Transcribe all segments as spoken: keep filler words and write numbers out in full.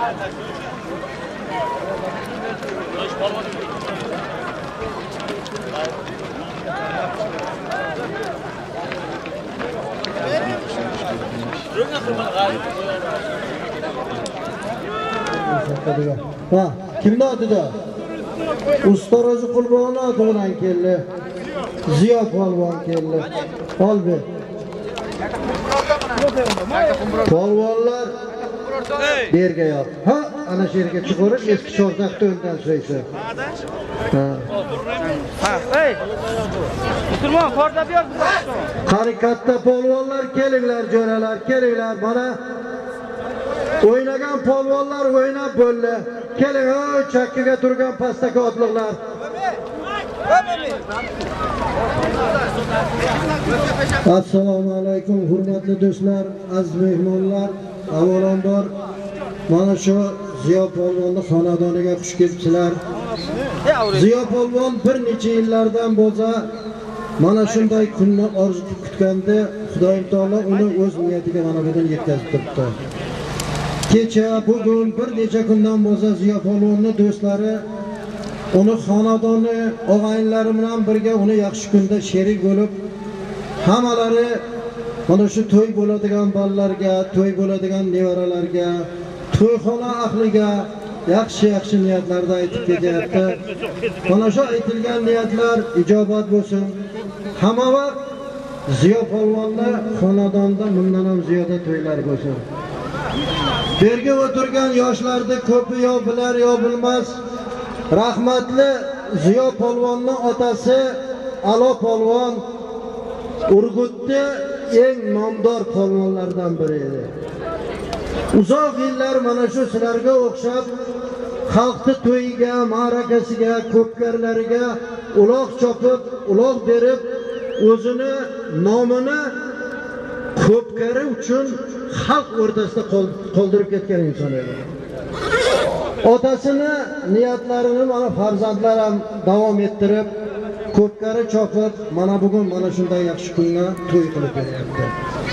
Ha, kimni otida? Ustarozi Qurboni oti bilan keldi. Ziyo polvon keldi. Ol ber. Polvonlar berga yo'q. Ha, ana shu yerga chiqarish, eski cho'rtaqda o'ndan so'ysa. Ha. Ha, ey. Musulmon qorda ber. Qari katta polvonlar kelinglar, jo'ralar, kelinglar. Mana o'ynagan polvonlar o'ynab bo'ldi. Keling, o chakkaga turgan pastaki otliqlar. Assalomu alaykum hurmatli do'stlar, aziz mehmonlar. Avvalambor mana shu Ziyo polvonni xonadoniga xush kelibsizlar. Ziyo polvon bir necha yillardan bo'lsa mana shunday kunni orzu kutganda Xudoyim taolo uni o'z niyatiga mana bugun yetkazib turibdi. Kecha bugun bir necha kundan bo'lsa Ziyo polvonning do'stlari uni xonadoni og'aynlari bilan birga uni yaxshi kunda sherik bo'lib, hammalari mana shu to'y bo'ladigan bolalarga, to'y bo'ladigan nevaralarga, to'yxona ahliga yaxshi-yaxshi niyatlarda aytib ketyapti. Mana shu aytilgan niyatlar ijobat bo'lsin. Hamma vaqt Ziyo polvonning xonadonida bundan ham ziyoda to'ylar bo'lsin. Berga o'tirgan yoshlarda ko'pi yo bilar yo bilmas. Rahmatli Ziyo polvonning otasi Alo polvon Urgutda eng nomdor polvonlardan biri edi. Uzoq yillar mana shu sizlarga o'xshab xalqni to'yiga, ma'rakasiga, ko'pkarlariga uloq chopib, uloq berib, o'zini nomini ko'pkari uchun xalq o'rtasida qoldirib ketgan inson edi. Otasini niyatlarini mana farzandlar ham davom ettirib, ko'pkari chopib, mana bugun mana shunday yaxshi kunga to'y qilib beryapti.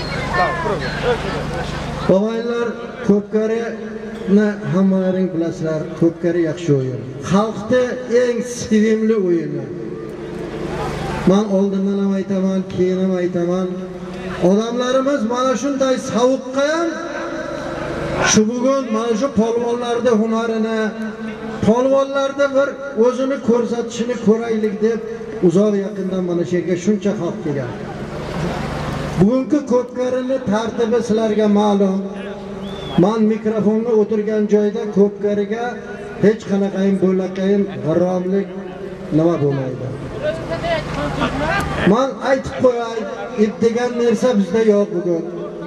Bog'aylar, ko'pkarini hammalaring bilasizlar, ko'pkari yaxshi o'yin. Xalqda eng sevimli o'yini. Men oldindan ham aytaman, keyin ham aytaman. Odamlarimiz mana shunday sovuqqa ham shu bugun mana shu polvonlarda hunarini, polvonlarda bir o'zini ko'rsatishini ko'raylik deb uzoq yaqindan mana shu yerga shuncha xalq kelgan. Bugungi ko'pkarini tartibi sizlarga ma'lum. Men mikrofonni o'tirgan joyda ko'pkariga hech qanaqayin bo'laqayin g'irromlik nima bo'lmaydi. Men aytib qo'yay, ip degan narsa bizda yo'q bugun.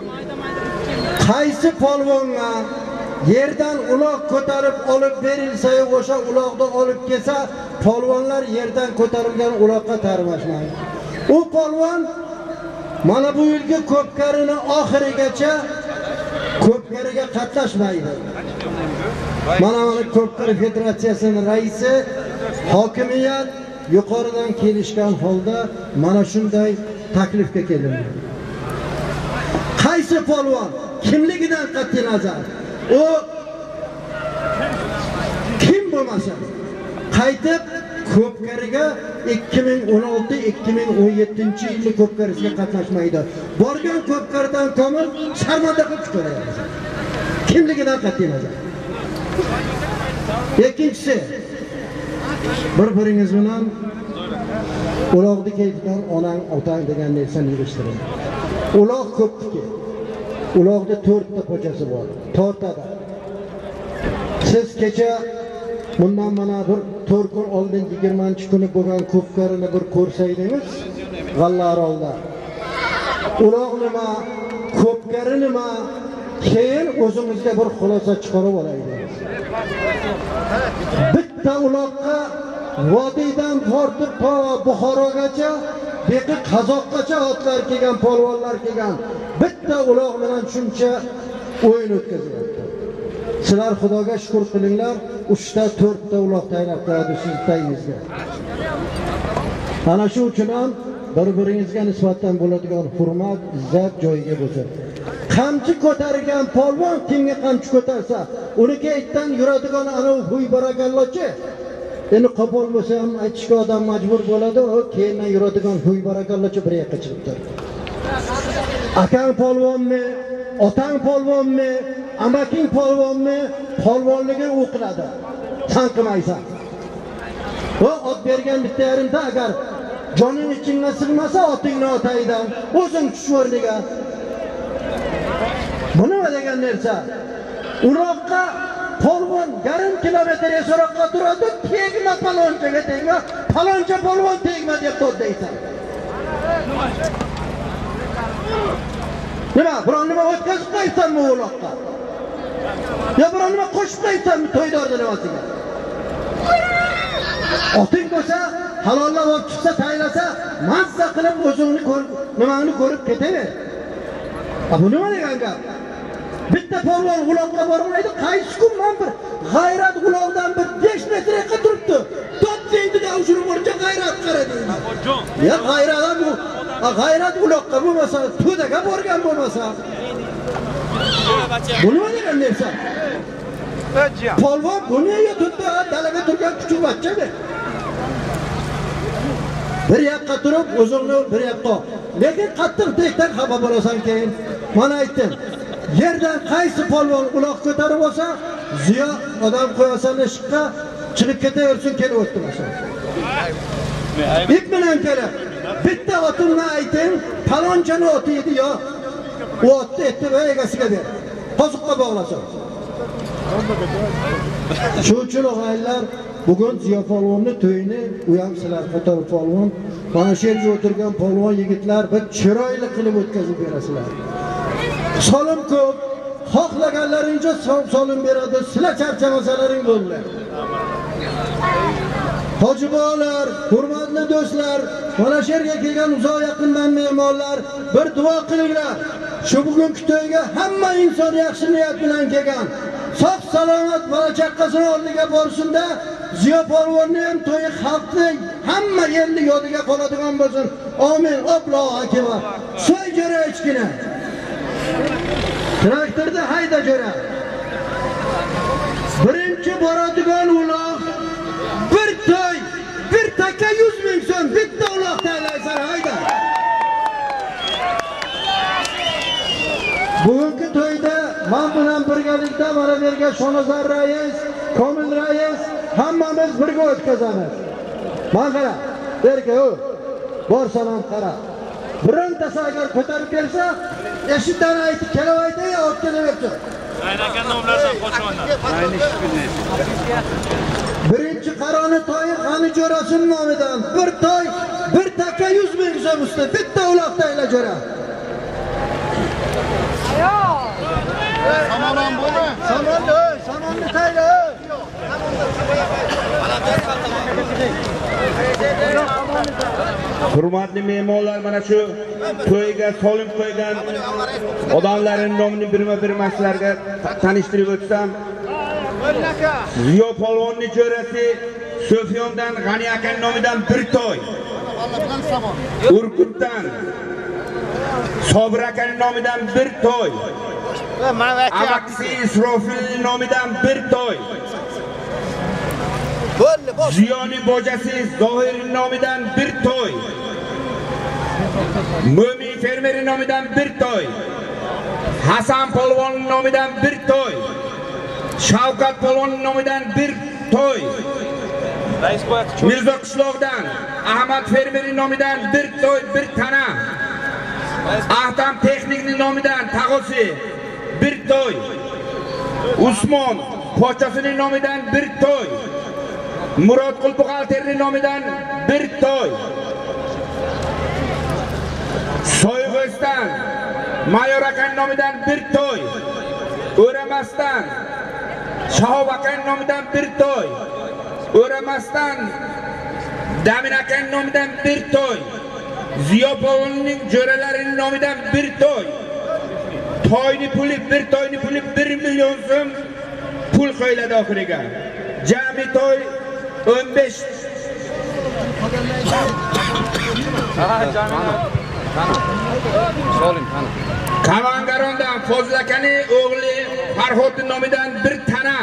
Qaysi polvonga yerdan uloq ko'tarib olib berilsa, o'sha uloqni olib kelsa, polvonlar yerdan ko'tarilgan uloqqa tarmashmaydi. U polvon mana bu yilgi ko'pkarini oxirigacha ko'pkariga qatnashmaydi. Mana mana ko'pkari federatsiyasining raisi, hokimiyat yuqoridan kelishgan holda mana shunday taklifga kelindi. Qaysi polvon kimligidan qat'iy nazar u kim bo'lmasa qaytib ko'pkariga ikki ming o'n olti ikki ming o'n yettinchi yilgi ko'pkarisiga qatnashmaydi. Borgan ko'pkaridan komil sharmanda qilib chiqaradi. Kimligidan qat'iy nazar. Ikkinchisi, bir-biringiz bilan uloqni kaytidan onang, otang degan narsani yig'ishtiring. Uloq ko'pniki. Uloqda to'rtta pochasi bor. Tortada. Siz kecha bundan mana bir to'rt kun oldin yigirmanchi kuni bo'lgan ko'pkarini bir ko'rsaydingiz, G'allarolda. Uloq nima, ko'pkari nima, keyin o'zimizga bir xulosa chiqarib olaylik. Bitta uloqqa vodiydan tortib to Buxorogacha, beqi Qozoqqacha otlar kelgan, polvonlar kelgan. Bitta uloq bilan shuncha o'yin o'tkazyapti. Sizlar Xudoga shukr qilinglar, uchta to'rtta uloq tayyorlab qo'yadi siz tayingizga. Ana shu uchun ham bir-biringizga nisbatan bo'ladigan hurmat, izzat joyiga bo'lsin. Qamchi ko'targan polvon kimga qamchi ko'tarsa, uniki aytdan yuradigan ana huy barakallochi. Endi qo'pol bo'lsa ham aytishga odam majbur bo'ladi, o keyindan yuradigan huy barakallochi bir yoqqa chiqib turdi. Akang polvonmi, otang polvonmi, amaking polvonmi, polvonligi o'qiladi. Tanqimaysan. O ot bergan bitta yarimda agar joning ichingga sig'masa otingni otaydan, o'zing tush o'rniga. Bu nima degan narsa? Uloqqa polvon yarim kilometr yiroqqa turadi, tegma palonchaga tegma, paloncha polvon tegma deb to'rdaysan. Nima, biron nima o'tkazib qo'ysanmi uloqqa? Ya biron nima qo'shib qo'ysanmi to'ydorda nimasiga? Oting bo'lsa, halollab olib chiqsa, taylasa, mazza qilib o'zingni ko'rib, nimani ko'rib ketaver. A bu nima degan gap? Bitta polvon uloqqa bormaydi, qaysi kun men bir g'ayrat uloqdan bir besh metrga turibdi. Top deydi-da, o'shuni bo'yicha g'ayrat qaradi. Ya g'ayrat bu, g'ayrat uloqqa bo'lmasa, to'daga borgan bo'lmasa. Bu nima degan narsa? Polvon bu nega tutdi? Dalaga turgan kuchuk bachchadir. Bir yoqqa turib, o'zingni bir yoqqa. Lekin qattiq dekdan xafa bo'lasan keyin. Mana aytdim. Yerdan qaysi polvon uloq ko'tarib olsa, ziyo odam qo'yasan ishqqa, chiqib ketaversin, kelib o'tdi bo'lsa. Ip bilan kelib, bitta otimni ayting, palonchani oti edi yo. U otni etdi va egasiga ber. Qo'ziqqa bog'lasin. Shu uchun o'g'aylar bugun Ziyo polvonning to'yini u ham sizlar qator polvon, mana shu yerga o'tirgan polvon yigitlar bir chiroyli qilib o'tkazib berasizlar. Solim ko'p, xohlaganlaringiz solim beradi, sizlar charchamasalaring bo'ldi. Hojibolar, hurmatli do'stlar, mana shu yerga kelgan uzoq yaqindan mehmonlar, bir duo qilinglar. Shu bugungi to'yga hamma inson yaxshi niyat bilan kelgan. Sog' salomat bola chaqqasini oldiga borsin-da, Ziyo polvonning ham to'yi xalqning hamma yerni yodiga qoladigan bo'lsin. Amin. Allohu akbar. So'y jo'ra ichkina. Traktorda hayda jo'ra. Birinchi boradigan uloq bir to'y, bir taka yuz ming so'm bitta uloq taylaysan hayda. Bugungi to'yda men bilan birgalikda mana berga Shonazar rais, Komil rais hammamiz birga o'tkazamiz. Men qara, berga o. Borsan ham qara. Birontasi agar ko'tarib kelsa, eshitdan aytib kelaydi yo olib kelaversin. Aynakandan ulardan qo'shondan. Ayni ishkunni. Birinchi qaroni to'yi G'ani jo'rasin nomidan bir to'y, bir taka yuz ming so'm usta bitta uloq tayla jo'ra. Samonan bo'lma. Samonni, samonni tayla. Hurmatli mehmonlar, mana shu to'yga solim qo'ygan odamlarning nomini birma-birma sizlarga tanishtirib o'tsam. Ziyo polvonning jo'rasi Sofyondan G'ani akaning nomidan bir to'y. Urgutdan Sobir akaning nomidan bir to'y. Amaksi Isrofilning nomidan bir to'y. Ziyoni bojasi Zohirning nomidan bir to'y. Mo'min fermeri nomidan bir to'y. Hasan polvonning nomidan bir to'y. Shavkat polvonning nomidan bir to'y. Mirzo qishloqdan Ahmad fermerining nomidan bir to'y, bir tana. Ahtam texnikning nomidan tag'osi bir to'y. Usmon pochasining nomidan bir to'y. Murod Qulbuqalterning nomidan bir to'y. Soyg'iston Mayor akaning nomidan bir to'y. O'ramasdan Shahob akaning nomidan bir to'y. O'ramasdan Damin akaning nomidan bir to'y. Ziyo polvonning jo'ralarining nomidan bir to'y. To'yni puli, bir to'yni puli bir million so'm pul qo'yiladi oxiriga. Jami to'y o'n besh. Kavangarondan Fozil akaning o'g'li Farhodning nomidan bir tana.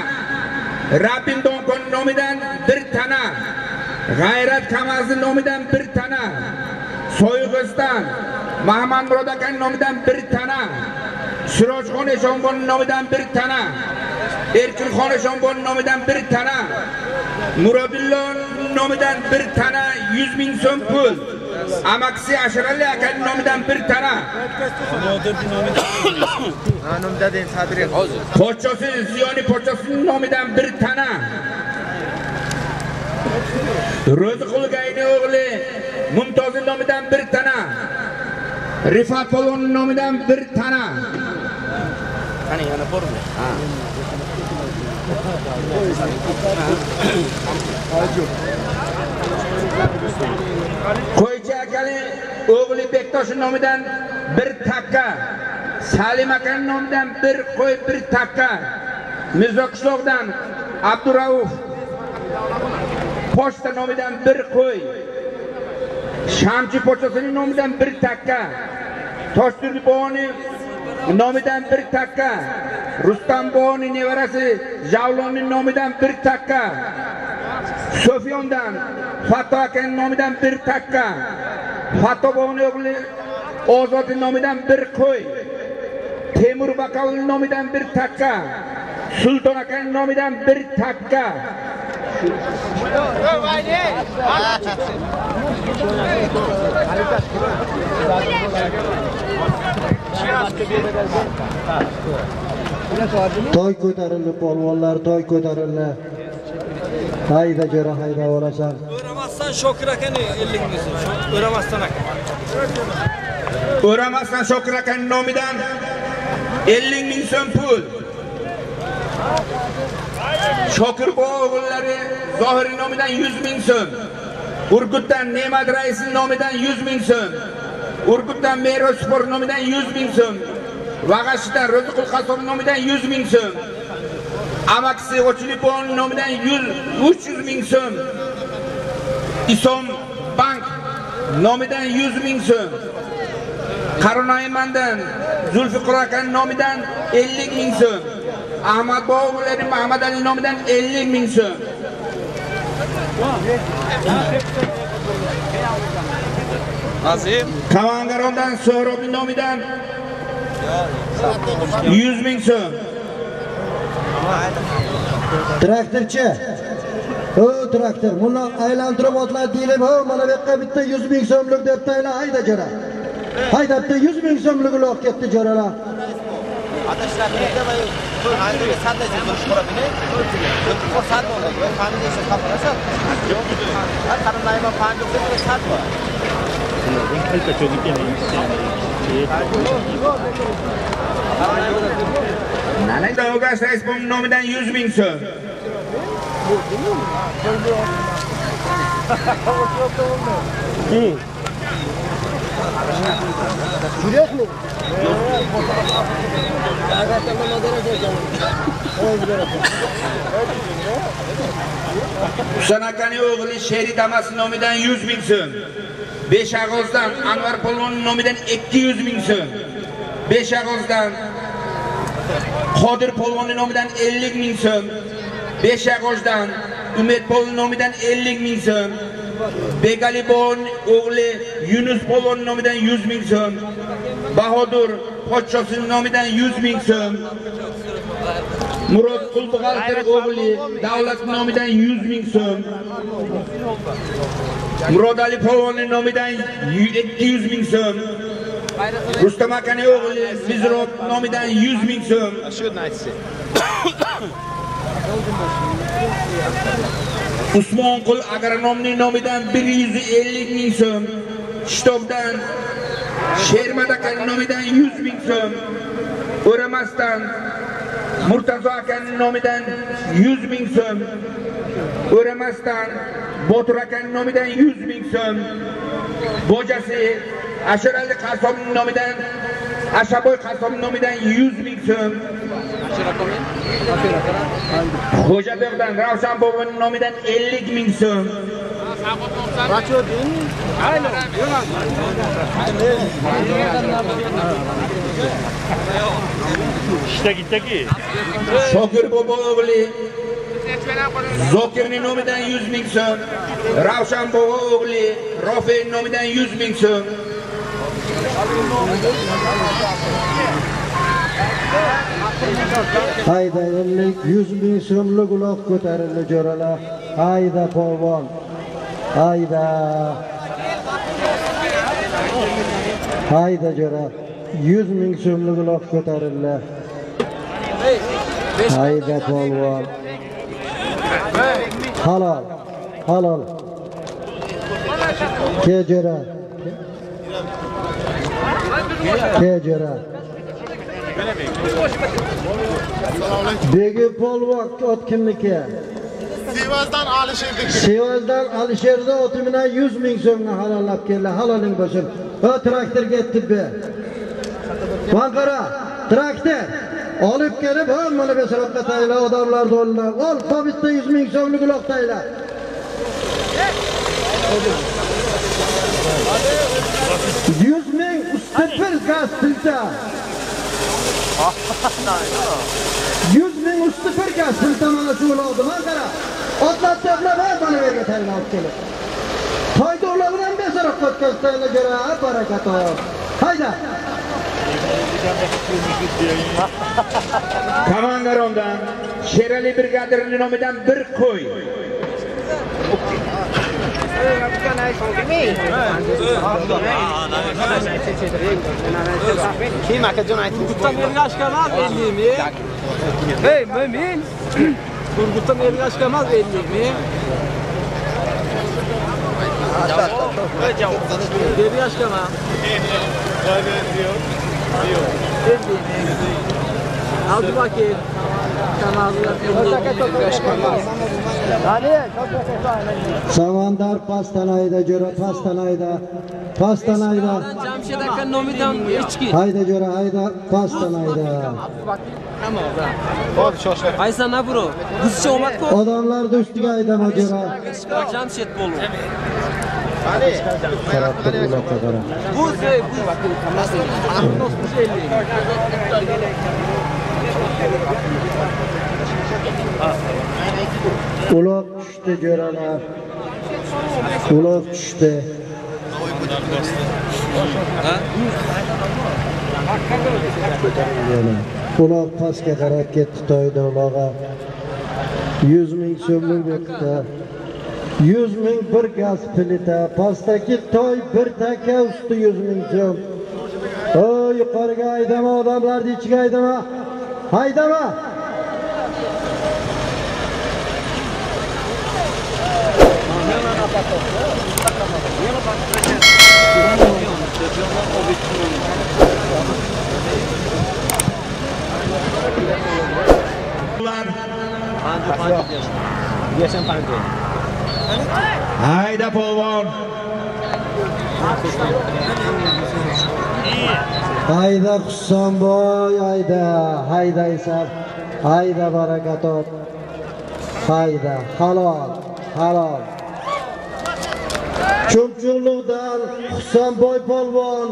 Rabbim Donkon nomidan bir tana, G'ayrat Kamazi nomidan bir tana, So'yg'iston Mahmad Murod akan nomidan bir tana, Shirojxon Eshonbon nomidan bir tana, Erkinxon Eshonbon nomidan bir tana, Murodillo nomidan bir tana yuz ming so'm pul, Amaksi Ashrali akan nomidan bir tana, Pochchosi Ziyoni Pochchosi nomidan bir tana, Ro'ziqulgayni o'g'li Mumtoz nomidan bir tana, Rifat Polvon nomidan bir tana. Qani yana bormi? Ha. Qo'ychi akali o'g'li Bektosh nomidan bir takka, Salim aka nomidan bir qo'y bir takka, Mirzoqishloqdan Abdurauf Pochta nomidan bir qo'y, Shamchi Pochchasining nomidan bir takka, Toshturdi bog'oni nomidan bir takka, Rustam bog'oni nevarasi Javlonning nomidan bir takka, Sofyondan Fatto akaning nomidan bir takka, Fatto bog'oni o'g'li Ozodning nomidan bir qo'y, Temur Bakovning nomidan bir takka, Sulton akaning nomidan bir takka. To'y ko'tarildi, polvonlar, to'y ko'tarildi. Hayda jara hayda olasan. O'ramasdan Shokir akani ellik ming so'm. O'ramasdan aka. O'ramasdan Shokir akaning nomidan ellik ming so'm pul. Shokir o'g'illari Zohir nomidan yuz ming so'm. Urgutdan Ne'mat raisining nomidan yuz ming so'm. Urgutdan Meros sport nomidan yuz ming so'm. Vag'ashdan Ro'ziqul Qasom nomidan yuz ming so'm. Amaksi Ochilipon nomidan uch yuz ming so'm. Isom Bank nomidan yuz ming so'm. Qaronoymandan Zulfiqor aka nomidan ellik ming so'm. Ahmad Bog'ulari Muhammad Ali nomidan ellik ming so'm. Azim Kavangarondan So'rob nomidan yuz ming so'm. Traktorchi. O traktor, buni aylantirib otlar deyilib, "Ha, mana bu yoqqa bitta yuz ming so'mlik deb tayla hayda jara." Haydabda yuz ming so'mlik olib ketdi jaralar. Atashlarida va hozirgi sadda sezib ko'rabini. Bu sad bo'ldi. Yo, qanday esa xabarasa? Yo'q. Har qarinayman qanday esa sad bor. Nanay Davgas rais bom nomidan yuz ming so'm. Juryapmi? Husan akaning o'g'li Sheri Damas nomidan yuz ming so'm. Beshag'ozdan Anvar Polvon nomidan ikki yuz ming so'm. Beshag'ozdan Qodir Polvon nomidan ellik ming so'm. Beshag'ozdan Umid Polvon nomidan ellik ming so'm. Begalibon o'g'li Yunus Polvon nomidan yuz ming so'm. Bahodur Pochchosining nomidan yuz ming so'm. Murod Qulbag'altir o'g'li Davlat nomidan yuz ming so'm. Murod Ali Polvonning nomidan ikki yuz ming so'm. Rustam akaning o'g'li Bizrod nomidan yuz ming so'm. Usmonqul agronomning nomidan bir yuz ellik ming so'm. Shtobdan Shermat akaning nomidan yuz ming so'm. O'ramasdan Murtazo akaning nomidan yuz ming so'm. O'ramasdan Botur akaning nomidan yuz ming so'm. Bojasi Ashrali Qasomning nomidan Ashaboy Qasom nomidan yuz ming so'm. Xo'jabekdan Ravshan boboning nomidan ellik ming so'm. İşte gitteki. Shokir bobo o'g'li Zokirning nomidan yuz ming so'm, Ravshan Bog'o o'g'li Rofin nomidan yuz ming so'm. Hayda ellik yuz ming so'mlik uloq ko'tarildi jo'ralar. Hayda polvon. Hayda. Hayda jo'ra. yuz ming so'mlik uloq ko'tarildi. Hayda polvon. Halol. Halol. Ke jo'ra. Ke jo'ra. Begi polvon ot kimniki? Sivasdan Alisher'deki. Sivasdan Alisher'da oti bilan yuz ming so'mga halollab keldi. Haloling bo'lsin. O traktor ketdi be. Banqara, traktor olib kelib, ha mana bu sarafga tayla odamlar do'llar. Ol, bitta yuz ming so'mlik uloq tayla. yuz ming ustifir gaz filta. yuz ming ustifir gaz filta mana shu uloqni. Banqara, otlab to'plab mana bu yerga tayla olib kelib. Toydo'lar bilan besaraf qo'tkaztayla jo'ra, barakat olsun. Hayda. Kamangarondan Sherali brigadirining nomidan bir qo'y. Kim akajon aytdi? Turgutdan ergashgan emas ellik ming. Hey, men Turgutdan ergashgan emas ellik ming. Ergashgan emas. Aldı bakayım. Samandar pastanayda jo'ra, pastanayda. Pastanayda. Jamshid aka nomidan ichki. Hayda jo'ra, hayda pastanayda. Hop shoshma. Aysan abro. Bizcha omad ko'p. Odamlar do'stiga haydama jo'ra. Jamshid bo'ldi. Qani? Qarab uloqqa qara. Bu sey, bu. Uloq tushdi jo'ralar. Uloq tushdi. Uloq pastga qarab ketdi to'yda uloqqa. yuz ming so'mlik bekda. yuz ming bir gaz plita, pastdagi toy bir taka usti yuz ming so'm. O yuqoriga haydama, odamlarni ichiga haydama. Haydama. Hayda polvon. Hayda Husanboy, hayda, hayda Isab, hayda barakatot, hayda, halol, halol. Chumchuqluqdan Husanboy polvon,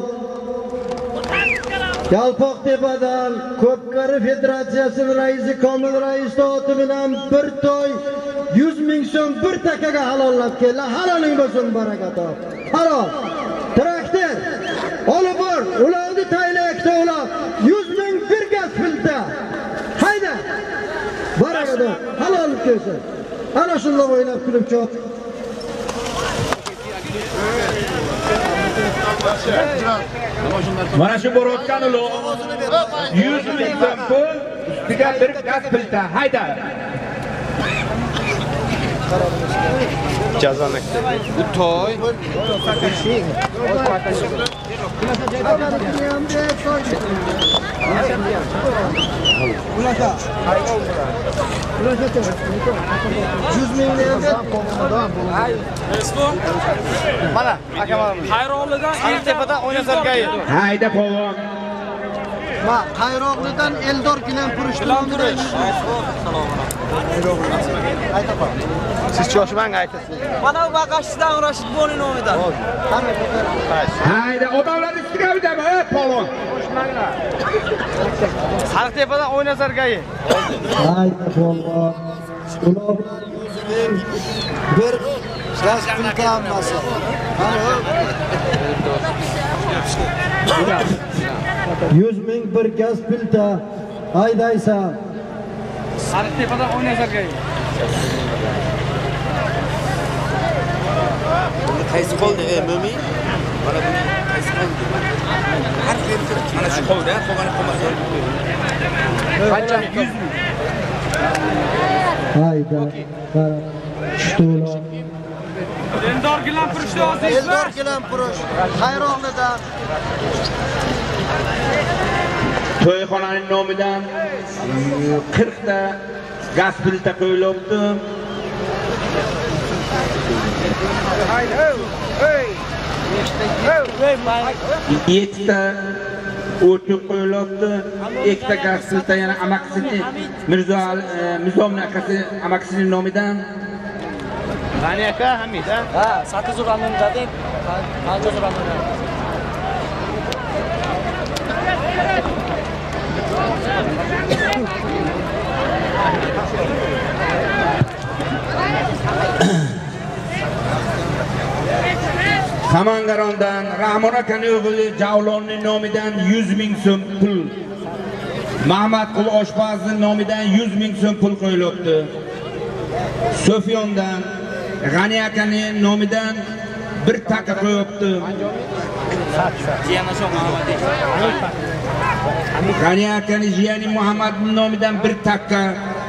Yalpoqtepadan Ko'pkari Federatsiyasining raisi Komil rais oti bilan bir to'y yuz ming so'm bir takaga halollab keldi. Haloling bo'lsin barakatot. Halol. Traktor olib bor, ularni taylayakda ular yuz ming bir gaz filta. Hayda. Barakatot. Halol kelsin. Ana shunday o'ynab kulib cho'q. Mana shu borayotgan uloq yuz ming so'm pul, ustiga bir gaz filta. Hayda. Jazonakda. Bu to'y. Ulasha. Ulasha. yuz ming Mana akalarimiz. Xayroqlidan Altepada o'ynasargay. Hayda polvon. Ma Qayroqlidan Eldor bilan purishtiramiz. Siz shoshmang aytasiz. Mana bu baqashdan Rashid Boni nomidan. Hayda odamlar ustiga haydama, ey polvon. Sariqtepadan o'ynasargay. Hayda polvon. Ulovlar yüzünün bir gaz filtranması. Yüz ming bir gaz filtra. Haydaysan. Sariqtepada o'ynasarkan. Qaysi qoldi, ey mo'min? Mana buni qaysi qoldi? Har filtr mana shu qoldi, qolgani qolmasa. Qancha? yuz ming. Hayda. Qarab. Tushdilar. Eldor gilampurishni o'zingiz. Eldor gilampurish. Xayronida. To'yxonaning nomidan qirq ta gaz filtra qo'yilibdi. yetti ta o't qo'yilibdi. ikki ta gaz filtra yana amakisini Mirzo Mirzomning akasi amakisining nomidan. G'ani aka, Hamid, ha? Ha, sakkiz uranimda deb, qancha uranimda? Qamangarondan Rahmon akaning o'g'li Javlonning nomidan yuz ming so'm pul. Mahmadqul oshpazning nomidan yuz ming so'm pul qo'yilibdi. Sofyondan G'ani akaning nomidan bir taka qo'yibdi. G'ani akaning jiyani Muhammadning nomidan bir taka.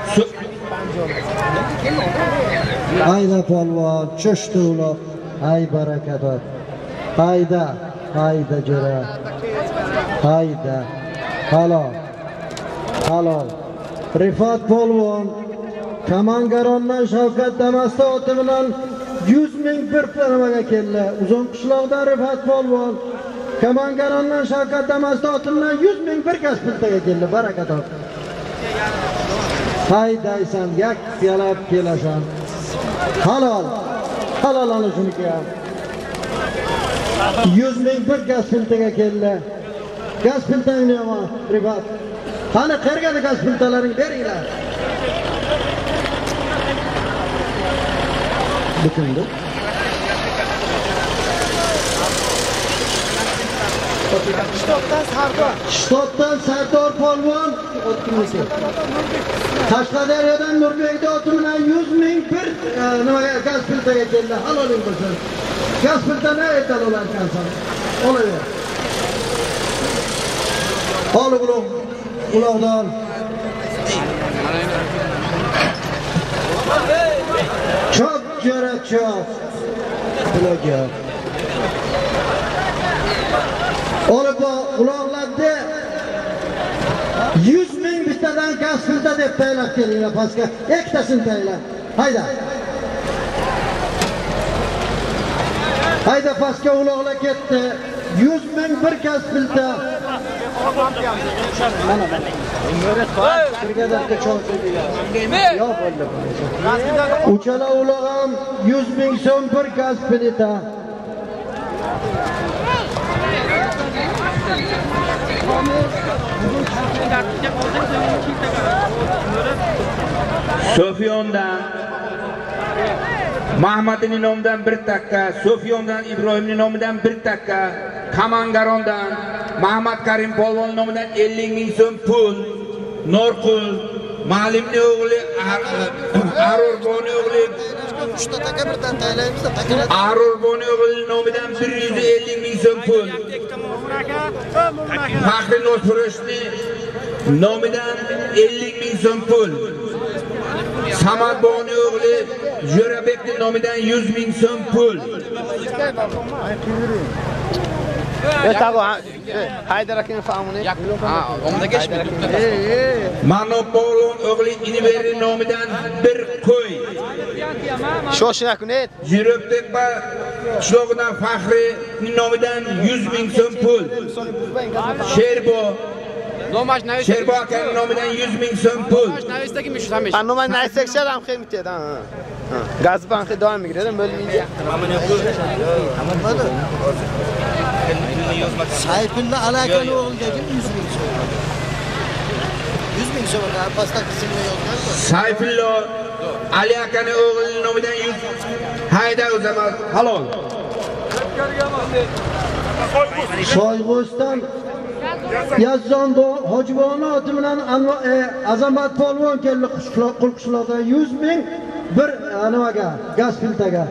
Hayda polvon, cho'shdi ular. Hay barakador. Hayda, hayda jo'ra. Hayda. Halol. Halol. Rifat polvon Kamangarondan Shavkat Damas'ta oti bilan yuz ming bir nimaga keldi. Uzun qishloqdan Rifat polvon Kamangarondan Shavkat Damas'ta oti bilan yuz ming bir gaz filtraga keldi. Barakador. Haydaysan, yak piyalab kelasan. Halol. Halol ana shuniki ham. yuz ming bir gaz filtraga keldi. Gaz filtrangni ham Rifat. Qani qayerga gaz filtralaring beringlar. Butundu. Shtotdan Sardor. Shtotdan Sardor polvon o'tkinisi. Qashqadaryodan Nurbekda oti bilan yuz ming bir nimaga gaz filtraga keldi. Haloling bo'lsin. Gaz filtrani aytan ular kansan. Olaver. Ol uloq. Uloqdan. Çok göre çok. Buloga. Olib uloqlarda yuz ming bittadan gaz filtra deb tayinlab kelinglar pastga. Ikkitasini tayinlab. Hayda. Hayda pastga uloqlar ketdi. yuz ming bir gaz filtra. Mana mana. Brigadada cho'zdilar. Yo'q bo'ldi. Uchala uloq ham yuz ming so'm bir gaz filtra. Sofyondan Mahmadning nomidan bir takka, Sofyondan Ibrohimning nomidan bir takka, Qamangarondan Mahmad Karim polvon nomidan ellik ming so'm pul, Norqul Malimning o'g'li Arurboni o'g'li uchta taka birdan taylaymiz da taka. Arurboni o'g'li nomidan bir yuz ellik ming so'm pul. Faxri Nosfuroshning nomidan ellik ming so'm pul. Samadboni o'g'li Jo'rabekning nomidan yuz ming so'm pul. Etago Haydar akaning famini. Ha, omda geçmedi. Manopolon o'g'li Inverning nomidan bir qo'y. Shoshina kunet. Jirobtepa qishlog'idan Faxrining nomidan yuz ming so'm pul. Sherbo Nomaj navist. Sherbo akaning nomidan yuz ming so'm pul. Navistdagi mish hamish. Ha, nomaj navistga ham xizmat etadi. Ha. Gaz banki davom etadi, bo'lmaydi. Sayfulla Alakaning o'g'lidagi yuz ming so'm. yuz ming so'mga pastda qismini yozgan. Sayfulla Ali akani o'g'lining nomidan yuz hayda o'zaman halol. Soyg'ostan Yazzon Hojiboni oti bilan Azamat polvon keldi Qulqishloqdan yuz ming bir nimaga gaz filtaga.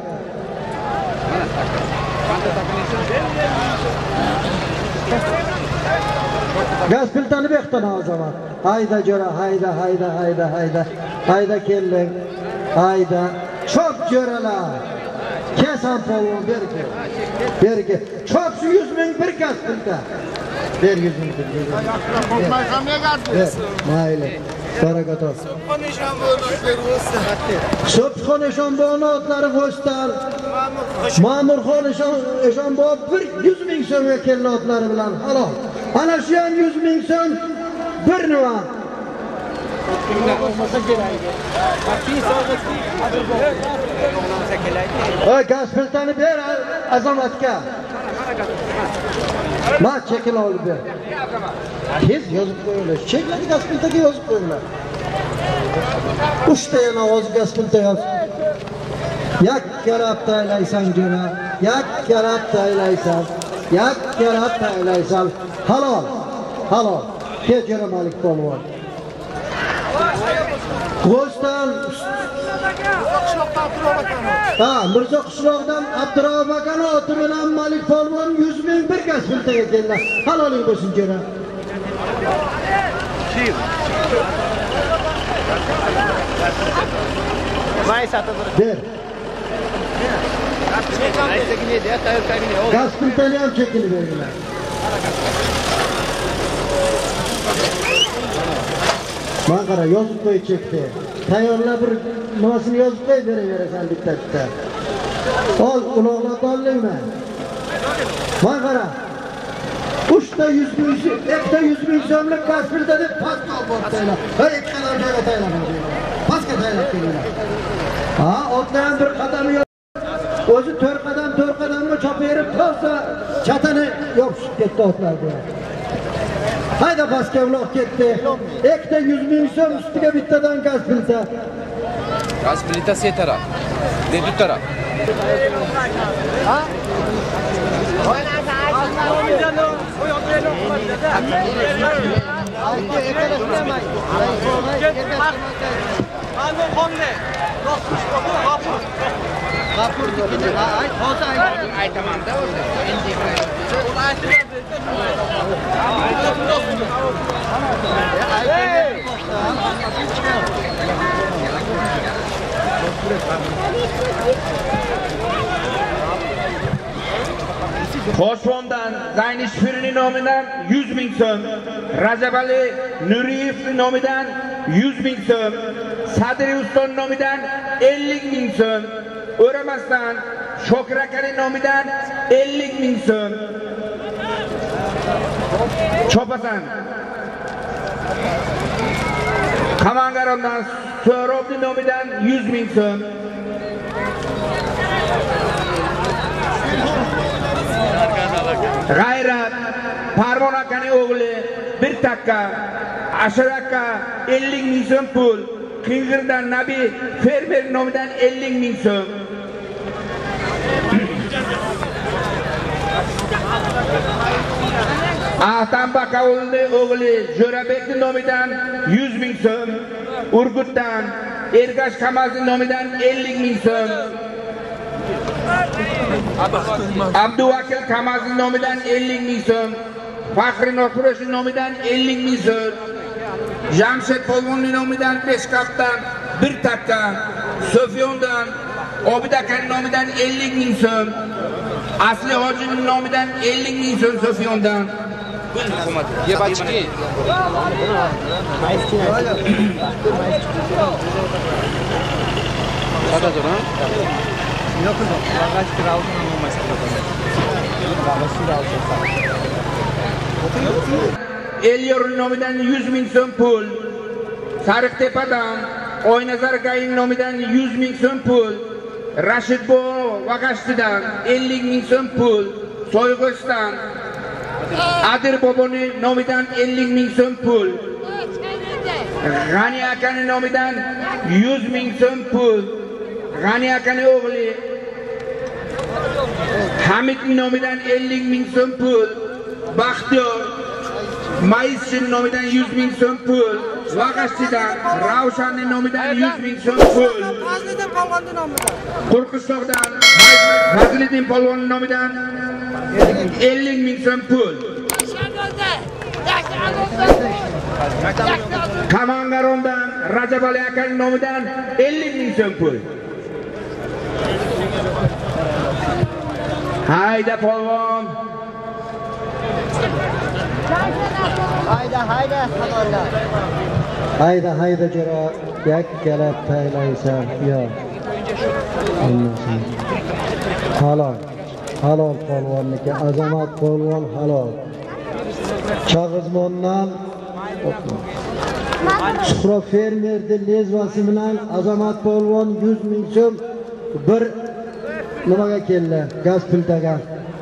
Gaz filtani bektan Azamat. Hayda jo'ra, hayda, hayda, hayda, hayda. Hayda kelding. Hayda. Çok jo'ralar. Kesan polvon berki. Berki. Çok yüz ming bir gaz filta. Ber yüz ming. Ber. Mayli. Barakat olsun. Subhon eshonboni otlari G'ostal. Ma'murxon eshonbo bir yuz ming so'mga keldi otlari bilan. Halol. Ana shu ham yuz ming so'm bir nima. Oy gaz filtani ber Azamatga. Ma chekil olib ber. Tez yozib qo'yinglar. Cheklarni gaz filtaga yozib qo'yinglar. Uchta yana oz gaz filta yoz. Yak karab taylaysan jo'na. Yak karab taylaysan. Yak karab taylaysan. Halol. Halol. Kechira Malik polvon. G'ostan Ha, Mirzo qishloqdan Abdurahim akani oti bilan Malik polvon yuz ming bir gaz filtaga keldi. Haloling bo'lsin jo'ra. May satib ber. Gaz filtani ham chekilib berdilar. Man qara yozib qo'y chekdi. Tayyorlab bir nimasini yozib qo'y beraverasan bitta-bitta. Ol, uloqlab oldingmi? Man qara. uchta yuz ming, ikkita yuz ming so'mlik gaz filta deb pastga olib taylar. Har ikki qadam joyga taylaman. Pastga taylab kelinglar. Ha, otdan bir qadam o'zi to'rt qadam to'rt qadamga chopaverib qolsa, chatani yopishib ketdi otlarga. Hayda pastga uloq ketdi. Ikkita yuz ming so'm ustiga bittadan gaz filta. Gaz filta se taraf. De du taraf. Ha? Aytamanda o'zi. Xo'shondan Zaynish Firni nomidan yuz ming so'm, Rajabali Nuriyev nomidan yuz ming so'm, Sadri Uston nomidan ellik ming so'm, O'ramasdan Shokir akani nomidan ellik ming so'm. Chopasan. Qamangarondan So'robni nomidan yuz ming so'm. G'ayrat Parvon akani o'g'li bir takka, Ashar aka ellik ming so'm pul, Qing'irdan Nabi fermer nomidan ellik ming so'm. Ahtam Bakavulni o'g'li Jo'rabek nomidan yuz ming so'm, Urgutdan Ergash Kamazning nomidan ellik ming so'm. Abduvakil Kamazning nomidan ellik ming so'm, Faxri Nosrovning nomidan ellik ming so'm, Jamshid Polvonning nomidan besh kaptan bir takka, Sofyondan Obid akaning nomidan ellik ming so'm, Asli hojining nomidan ellik ming so'm Sofyondan. Yebachki. Qada dur, ha? Yo'q, yo'q. Bag'ash kiravni olmaysan. Bag'ash kiravni. Elyor nomidan yuz ming so'm pul, Sariqtepadan Oynazar akayning nomidan yuz ming so'm pul, Rashidbo Vagashtidan ellik ming so'm pul, Soyg'osdan Adir boboning nomidan ellik ming so'm pul, G'ani akaning nomidan yuz ming so'm pul. G'ani akaning o'g'li Hamidning nomidan ellik ming so'm pul. Baxtiyor Maisning nomidan yuz ming so'm pul. Vaqashchidan Ravshanning nomidan yuz ming so'm pul. Fazliddin polvonning nomidan. Qo'rqishloqdan Fazliddin polvonning nomidan ellik ming so'm pul. Kamangarondan Rajab Ali akaning nomidan ellik ming so'm pul. Hayda polvon. Hayda, hayda, xabarlar. Hayda hayda jara yakkalab taylaysan. Yo. Halol. Halol polvonniki, azamat polvon halol. Chag'izmondan Suhro fermerning lezvasi bilan azamat polvon yuz ming so'm bir nimaga keldi? Gaz piltaga.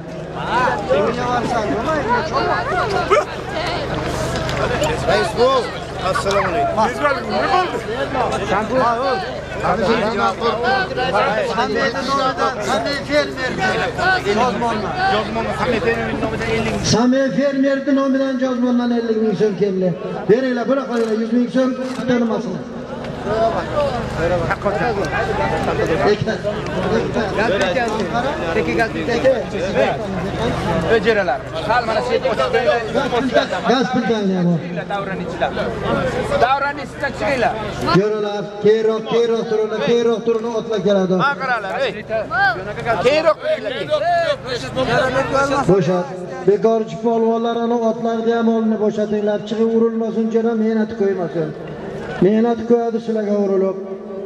Facebook. Assalomu alaykum. Samey fermerning nomidan jozmondan ellik ming so'm keldi. Beringlar, buni qo'yinglar yuz ming so'm tanımasın. Öcereler. Hal mana shu yerda Gaz piltani ham. davran ichida. Davran ichida chiqinglar. Yo'rlar, keyroq, keyroq turinglar, keyroq turinglar, otlar keladi. Ha qaralar, ey. Keyroq qilinglar. Bo'shat. Bekorchi polvonlarning otlarini ham olni bo'shatinglar. Chiqib urilmasin, jana mehnat qo'ymasin. Mehnat qo'yadi sizlarga urilib.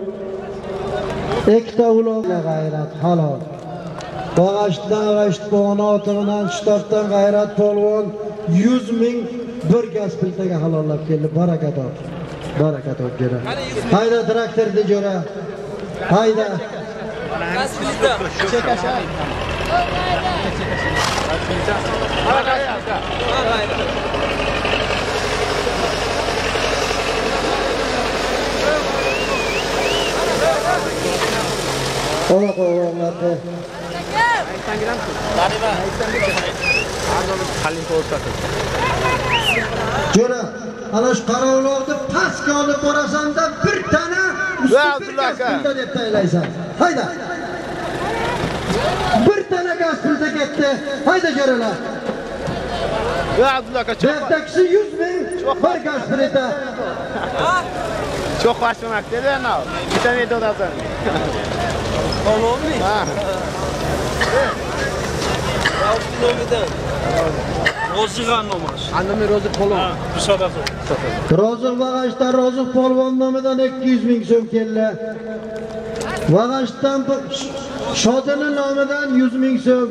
Ikkita ulovga g'ayrat halol. Bag'ashdan g'asht bo'g'ini otig'idan shtabdan g'ayrat polvon yuz ming bir gaz piltaga halollab keldi. Barakat ol. Barakat ol jo'ra. Hayda traktorni jo'ra. Hayda. Gaz pilta. Chekasha. Ola qo'yinglar. Jo'ra, ana shu qarovlovni pastga olib borasan-da bir tana Abdulla aka deb taylaysan. Hayda. Bir tana gaz pilta ketdi. Hayda jo'ralar. Ya Abdulla aka çok Taksi yuz ming bir gaz pilta. çok başlamak dedi ana. Bir tane de odasın. Polvon mi? Ha. Rozigan nomash. Annem Rozi polvon. Ha, müsaade. Roziq Vag'ashdan Roziq polvon nomidan ikki yuz ming so'm keldi. Vag'ashdan Shodini nomidan yuz ming so'm.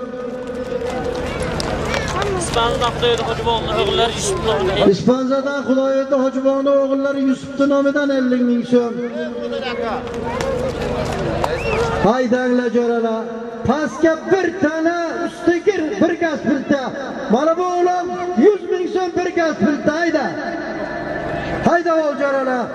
İspaniya'dan Xudoyda Hojibonning o'g'illari Yusuf nomidan. Ispanzadan Xudoyda Hojibonning o'g'illari Yusuf nomidan ellik ming so'm. Haydanglar jo'ralar. Pastga bir tana, ustiga bir gaz pilta. Mana bu o'g'lim yuz ming so'm bir gaz pilta. Hayda. Hayda ol jo'ralar.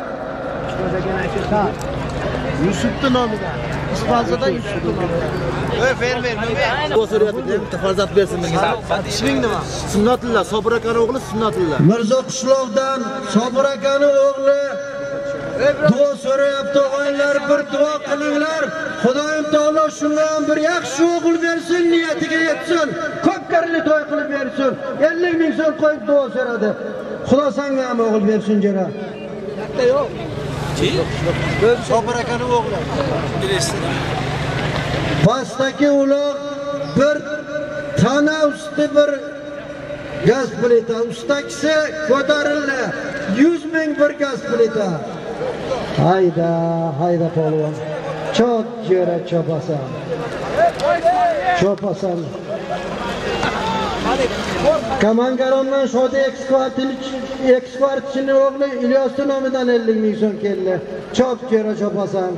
Yusufning nomidan. Ispanzadan Yusufning nomidan. Ey fermer, nima? O'siriyapti, farzand bersin menga. Ishing nima? Sunnatullo, Sobir akaning o'g'li Sunnatullo. Mirzo Qishloqdan Sobir akaning o'g'li duo so'rayapti. O'g'illar bir duo qilinglar. Xudoyim taolo shunga ham bir yaxshi o'g'il bersin, niyatiga yetsin. Ko'p karli to'y qilib bersin. ellik ming so'm qo'yib duo so'radi. Xudo senga ham o'g'il bersin jara. Katta yo'q. Sobir akaning o'g'li. Pastdagi uloq bir tana usti bir gaz plita, ustakisi ko'tarildi. yuz ming bir gaz plita. Hayda, hayda polvon. Çok jo'ra chopasan. Chopasan. Kamangarondan Shodi ekskvartchining o'g'li Ilyos nomidan ellik ming so'm keldi. Çok jo'ra chopasan.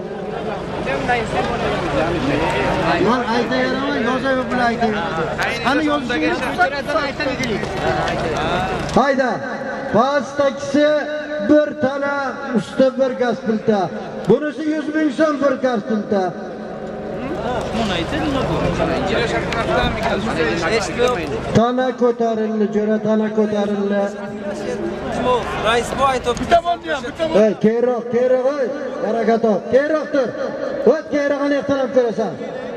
Man aytayaraman, yozavi bilan aytayaraman. Qani yozishni aytamiz. Hayda. Pastdagisi bir tana, usti bir gaz pilta. Bunisi yuz ming so'm bir gaz pilta. Tana ko'tarildi, jo'ra tana ko'tarildi. Rais bu aytib bitta bo'ldi-yu, bitta bo'ldi. Ey, keyroq, keyroq, ey, barakat ol. Keyroq tur. O't keyrog'ini ehtirom ko'rasan.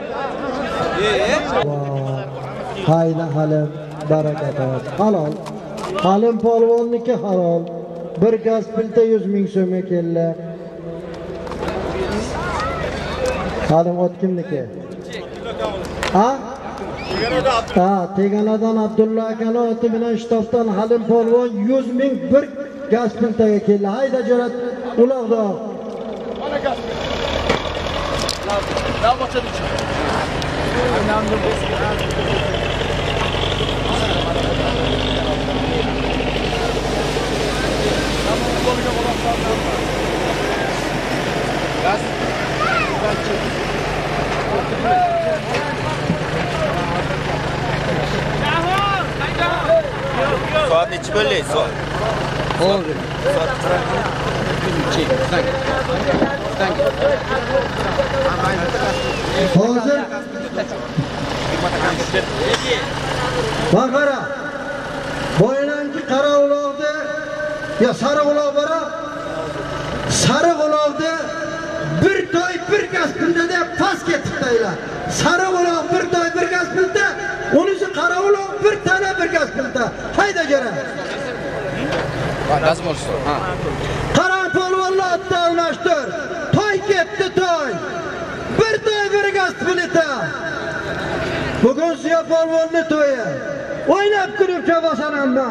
Hayla halim, barakat ol. Halol. Halim polvonniki halol. Bir gaz pilta yuz ming so'mga keldi. Halim ot kimniki? Ha? Ha, Teganadan Abdulla akani oti bilan shtofdan Halim polvon yuz ming bir gaz piltaga keldi. Hayda jo'rat, uloqda. Soat nechi bo'ldi? Soat. Oldu. Hozir Baqara. Bo'yinanki qora uloqda ya sari uloq bora. Sari uloqda bir toy bir gaz piltada pas ketibdilar. Sari uloq bir toy bir gaz pilta, unisi qora uloq bir tana bir gaz pilta. Hayda jo'ra. Gaz bo'lsin. Ha. Qara polvonlar otda almashtir. Toy ketdi toy. Bir toy bir gaz pilta. Bugun Ziyo polvonni to'yi. O'ynab kulib chabasanam ben.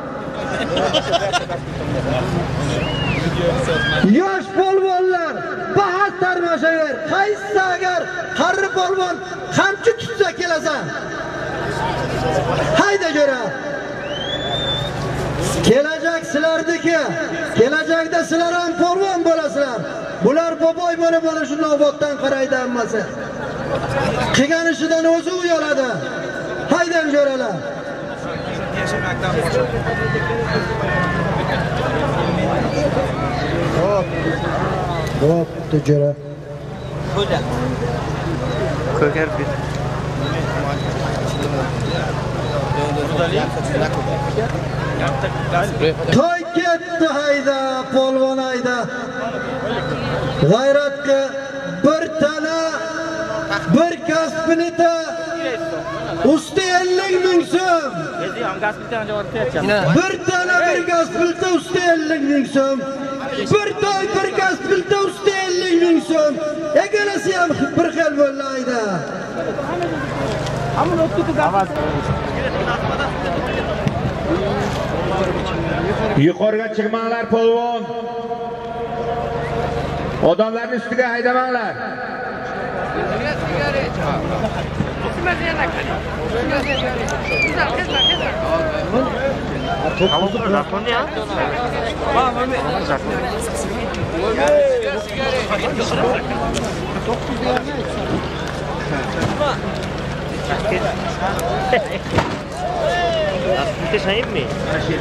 Yosh polvonlar bahas tarmashaver. Qaysi agar qarri polvon qamchi tutsa kelasan. Hayda jo'ra. Kelajak sizlardiki. Kelajakda sizlar ham polvon bo'lasizlar. Bular boboy bo'lib mana shu nobotdan qaraydi hammasi. Qilgan ishidan o'zi uyaladi. Haydan jo'ralar. Hop. Hop, jo'ra. Ko'kar bir. Toy ketdi hayda, polvon hayda. G'ayratga bir tana, bir kasbinita, usti ellik ming so'm. Bir tana bir kasbinita, usti ellik ming so'm. Bir toy bir kasbinita, usti ellik ming so'm. Egalasi ham bir xil bo'ldi hayda. Yuqoriga chiqmanglar polvon. Odamlarni ustiga haydamanglar. Taşıyayım mı?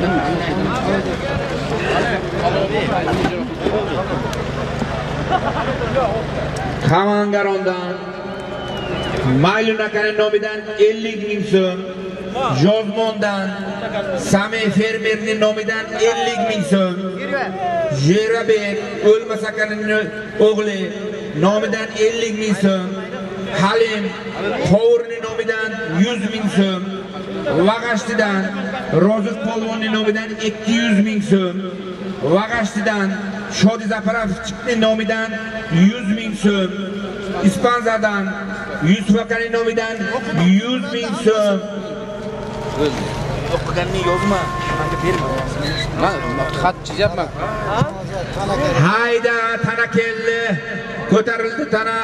Kamangarondan Maylun akaning nomidan ellik ming so'm, Jozmondan Sami fermerning nomidan ellik ming so'm, Jerabek O'lmas akaning o'g'li nomidan ellik ming so'm, Halim Qovurning nomidan yuz ming so'm, Vag'ashtidan Ro'ziq polvonning nomidan ikki yuz ming so'm, Vag'ashtidan Shodi Zafarovning nomidan yuz ming so'm, Ispanzadan Yusuf akaning nomidan yuz ming so'm. O'qiganni yozma. Menga berma. Men xat chizyapman. Hayda, tana keldi. Ko'tarildi tana.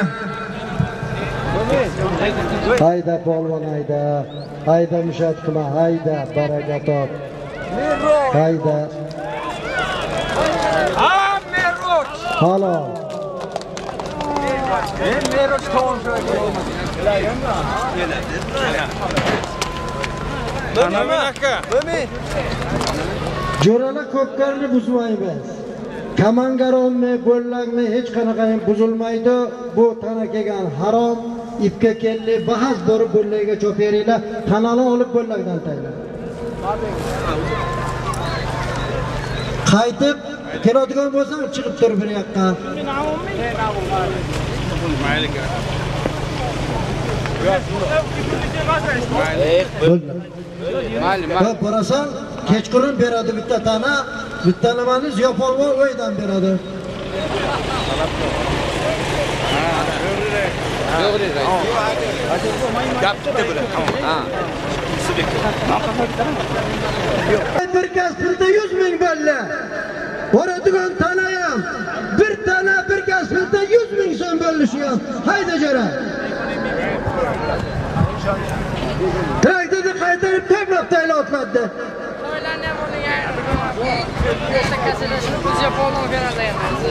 Hayda polvon hayda. Hayda mushat qilma, hayda barakat top. Hayda. Ha, Meroch. Halol. Men Meroch to'g'ri so'rayman. Ana men aka. Jo'ralar ko'pkarni buzmaymiz. kamangaronmi, bo'llakmi hech qanaqa buzilmaydi. Bu tana kelgan harom. İpke kelli bahas borib bo'llakga cho'peringlar. Tanani olib bo'llakdan taylar. Qaytib keladigan bo'lsam chiqib tur bir yoqqa. Mayli. Borasan, kechqurun beradi bitta tana, bitta nimani ziyopolvon o'ydan beradi. Bir kasbida yuz ming balla. Boradigan tanayam bir tana bir kasbida yuz ming so'm bo'lishiyam. Hayda jara. Traktorni qaytarib teplab tayla otlatdi. Toylarni ham uning ayirib kasada shuni biz Yaponga beradi endi.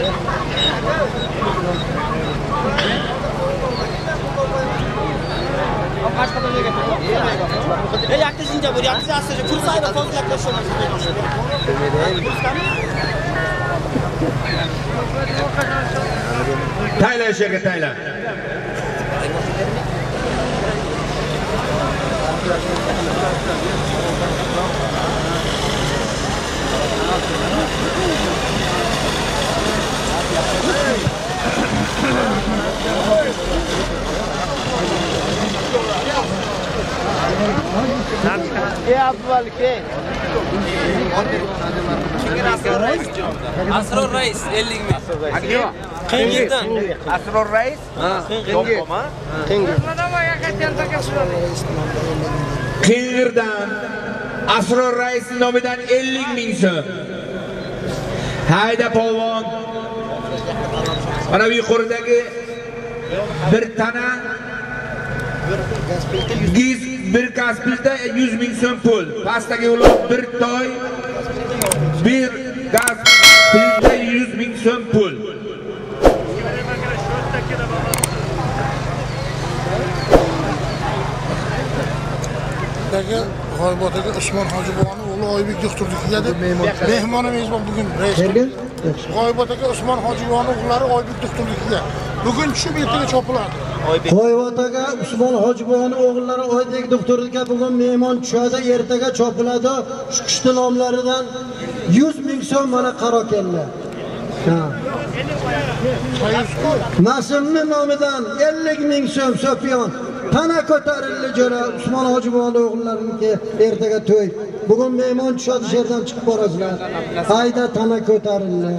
Ey yaklaşınca bu yaklaşınca kursayla fazla yaklaşıyorlar. Tayla işe tayla. Ey Abdul ke. Asror Reis ellik ming. Akiyo. Qingirdan. Asror Reis? Ha, Qingir. Qingir. Qingirdan Asror Reis nomidan ellik ming so'm. Hayda polvon. Mana bu yuqoridagi bir tana giz bir kaspilda yuz ming so'm pul. Pastdagi uloq bir toy bir gaz pilda yuz ming so'm pul. G'oyibotdagi Usmon Hojibovning o'g'li Oybek doktorligiga deb mehmonimiz bor bugun. G'oyibotdagi Usmon Hojibovning o'g'illari Oybek doktorligiga bugun tushib ertaga chopiladi. G'oyibotdagi Usmon Hojibovning o'g'illari Oybek doktorligiga bugun mehmon tushadi, ertaga chopiladi. Shu qishti nomlaridan yuz ming so'm mana qaro keldi. Ha. Nasimning nomidan ellik ming so'm Sofiyon. Tana ko'tarildi jo'ra Usmon Hojibovning o'g'illariniki ertaga to'y. Bugun mehmon tushadi, yerdan chiqib borasizlar. Hayda tana ko'tarildi.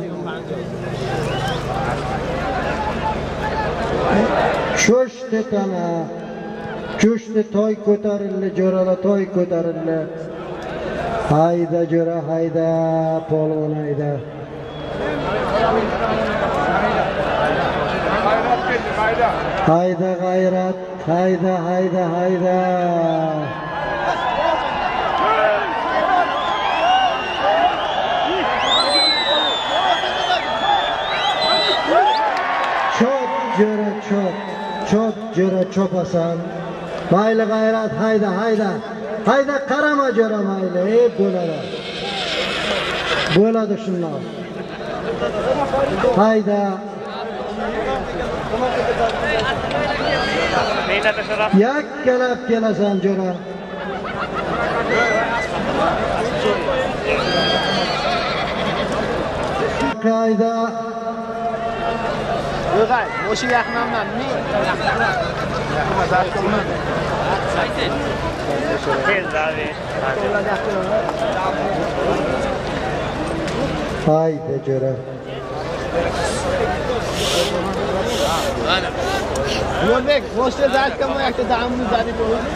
Cho'shdi tana. Cho'shdi toy ko'tarildi, jo'ralar toy ko'tarildi. Hayda jo'ra, hayda polvon hayda. Hayda g'ayrat, hayda hayda hayda. Chop jo'ra chop, chop jo'ra chopasan. Mayli g'ayrat, hayda hayda. Hayda qarama jo'ra mayli, ey bo'ladi. Bo'ladi shunday. Hayda. Yakkalab kelasan jo'ra. Qayda? Yo'g'ay, o'sha yaqinman men. Yaqinman zarqman. Tez davi. Hayda jo'ra. Yo'lbek, o'sha zarqmayapti, damni zarib bo'ldi.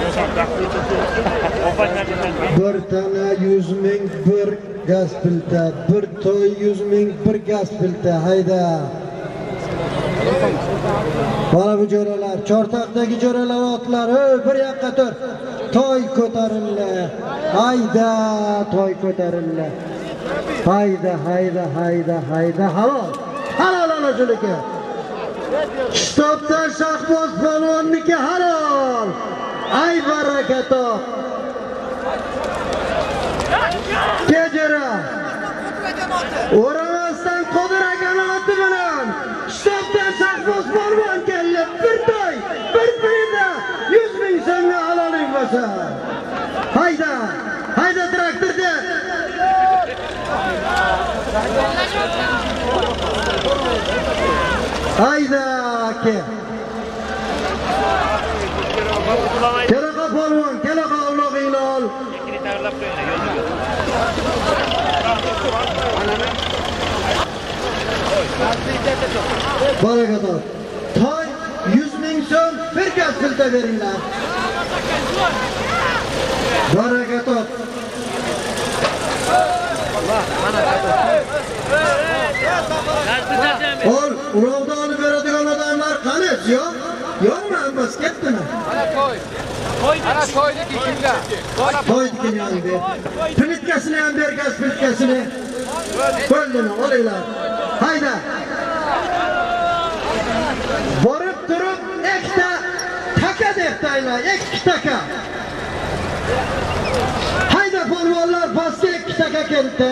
Bir tana yuz ming bir gaz pilta, bir toy yuz ming bir gaz pilta. Hayda. Mana bu jo'ralar, Chortoqdagi jo'ralar otlari, bir yoqqa tur. Toy ko'tarildi. Hayda, toy ko'tarildi. Hayda, hayda, hayda, hayda. Halol. Halol ana shuniki. Stopdan Shahboz polvonniki halol. Ay barakato. Kejira. O'ramasdan bo'lsin. Hayda, hayda traktorda. Hayda aka. Kelaqa polvon, kelaqa avlog'ingni ol. Barakator. Toy yuz ming so'm bir gaz pulda beringlar. Barakator. Ol, ulovda olib beradigan odamlar qani? Yo'q? Yo'qmi? Bas ketdimi? Ana toy. Ana toyniki kimda? Toyniki yandı. Plitkasini ham ber, gaz plitkasini. Qo'lini olinglar. Hayda. Borib turib ikkita taka deb taylar, ikki taka. Hayda polvonlar pastga ikki taka keldi.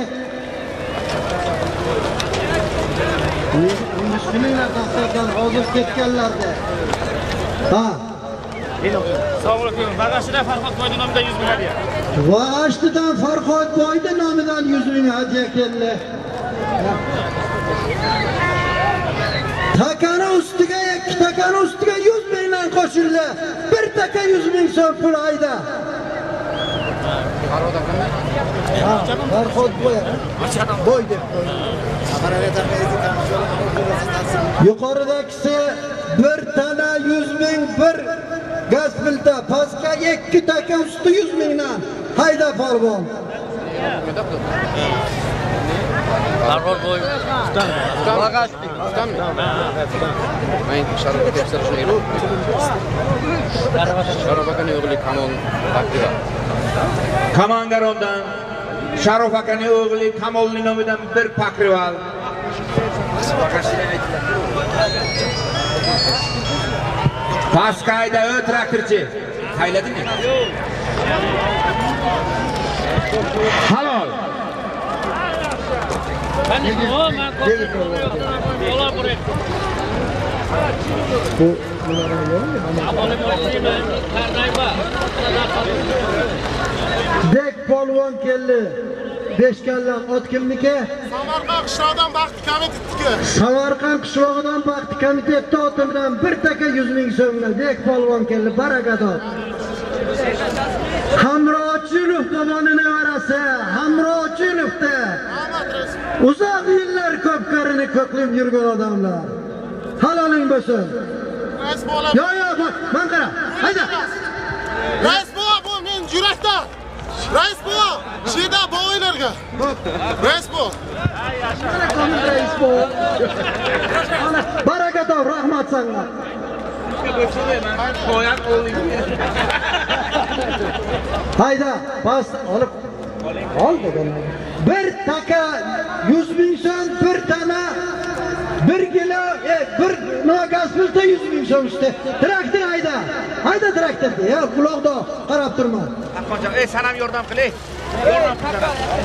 Mushkulinglar taqdirdan hozir ketganlarda. Ha. Sağ olun. Bagajda Farhod Boydi nomidan yuz ming hadiya. Bagajdan Farhod Boydi nomidan yuz ming hadiya keldi. Takani ustiga ikki takani ustiga yuz mingdan qo'shildi. Bir taka yuz ming so'm pul hayda. Farhod Boy. Boy deb qo'ydi. Yuqoridagisi bir tana yuz ming bir gaz pilta, pastga ikki taka usti yuz mingdan. Hayda polvon. Farhod Boy. Bagaj tutammi? Men Sharof tekshirishni yo'q. Sharof akani o'g'li Kamol Bakira. Kamangarondan Sharof akaning o'g'li Kamolning nomidan bir pakrival. Pastqayda o traktorchi. Hayladingmi? Halol. Ben o ben kola buraya. Bu bunlara yok mu? Abone olmayı karnayba. Dek polvon keldi. Besh kallam ot kimniki? Samarqand qishlog'idan Baxti komitetniki. Samarqand qishlog'idan Baxti komitetda otimdan bir taka yuz ming so'mga dek polvon keldi. Barakator. Hamrochilov tomonining nevarasi, Hamrochilovda. Uzoq yillar ko'pkarini ko'klab yurgan odamlar. Haloling bo'lsin. Rais bo'la. Yo yo, men qara. Hayda. Rais bo'la bu men yurakda. Rais bo'la. Shida bo'ylarga. Rais bo'la. Rais bo'la. Barakator, rahmat senga. Hayda, bas olib ol deganlar. Bir taka yuz ming so'm, bir tana bir kilo, e, bir no gaz pulta yuz ming so'm işte. Traktor hayda. Hayda traktorda. Ya quloqda qarab turma. Haqqonjon, ey sanam yordam qil, ey. Yordam qil.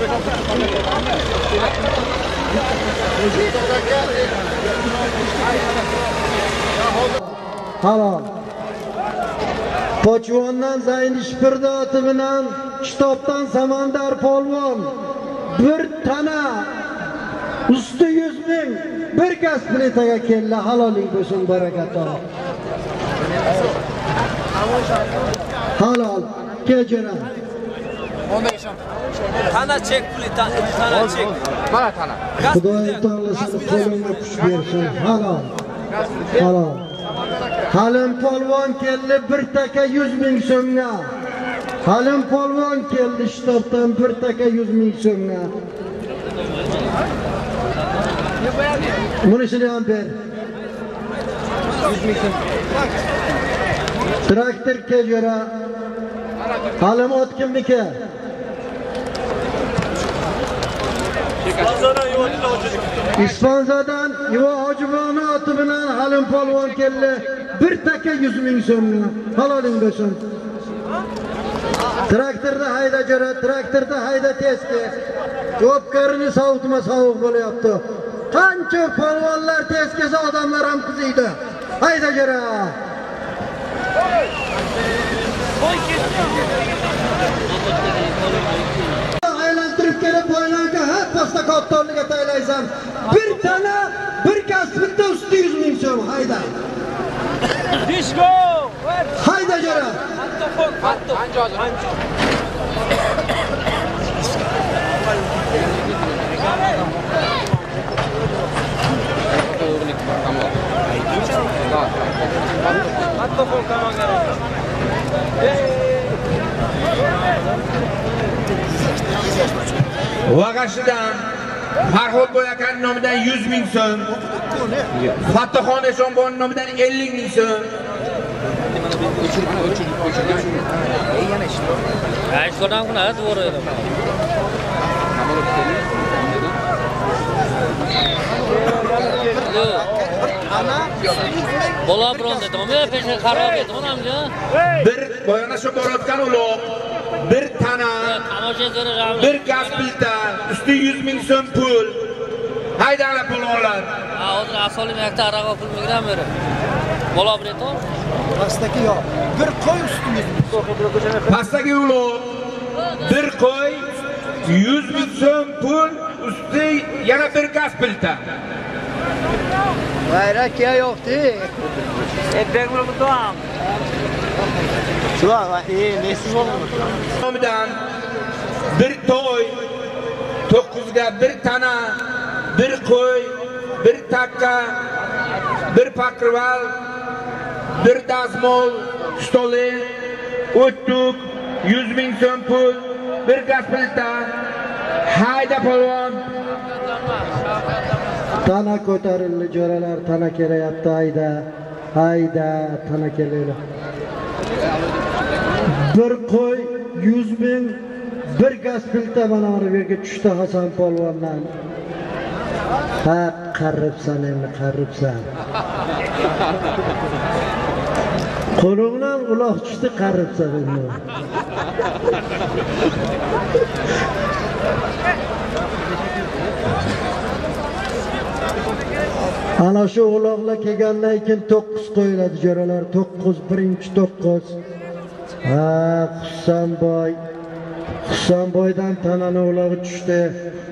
Halol. Pochvondan Zayn Shpirda oti bilan Kitobdan Samandar polvon bir tana usti yuz ming bir gaz plitaga keldi. Haloling bo'lsin, barakator. Halol kechira. Tana çek plita, tana çek. Mana tana. Xudoy taolasi qo'lingga kuch bersin. Halol. Halol. Halim polvon keldi bir taka yuz ming so'mga. Halim polvon keldi Kitobdan bir taka yuz ming so'mga. Bunisini ham ber. yuz ming so'm. Traktor kechira. Halim ot kimniki? İsfanzadan Yuva Hojiboni oti bilan Halim polvon keldi. Bir taka yuz ming so'mga. Haloling bo'lsin. Traktorda hayda jara, traktorda hayda tezki. Ko'pkarini sovutma sovuq bo'lyapti. Qancha polvonlar tez kelsa odamlar ham qiziydi. Hayda jara. Aylantirib kelib boylarga ha pasta kaptorliga taylaysan. Bir tane bir kasbida usti yuz ming so'm hayda. Dishko! Hayda jara. Hatto, hatto. Vag'ashidan Farhod Boyakan nomidan yuz ming so'm, Fattoxon Eshonbon nomidan ellik ming so'm. Ay, so'ram kuna to'g'ri edi. Bola bironda to'g'ri, pesha xarob edi, onamja. Bir boyana shu borayotgan uloq, bir tana, bir gaz pilta, usti yuz ming so'm pul. Haydanglar polvonlar. Ha, hozir asoliy maktab arag'a pul migran beri. Bola biretor. Pastdagi yo'q. Bir qo'y ustingiz. Pastdagi uloq, bir qo'y, yuz ming so'm pul, usti yana bir gaz pilta. Bayrak yo'qdi. Ekmek mi bu doğam? Shu va ey nesiz bo'ldi? Nomidan bir to'y, to'qqizga bir tana, bir qo'y, bir takka, bir pakrival, bir dazmol, stoli, o'ttuk, yuz ming so'm pul, bir gaz pilta. Hayda polvon. Tana ko'tarildi jo'ralar, tana kelyapti hayda. Hayda, tana kelyapti. Bir qo'y yuz ming, bir gaz pilta mana bu yerga tushdi Hasan polvondan. Ha, qaribsan endi, qaribsan. Qo'lingdan uloq tushdi, qaribsan endi. Ana shu uloqlar kelgandan keyin to'qqiz qo'yiladi jo'ralar, to'qqiz, birinchi to'qqiz. Ha, Husanboy. Husanboydan tanani uloqi tushdi.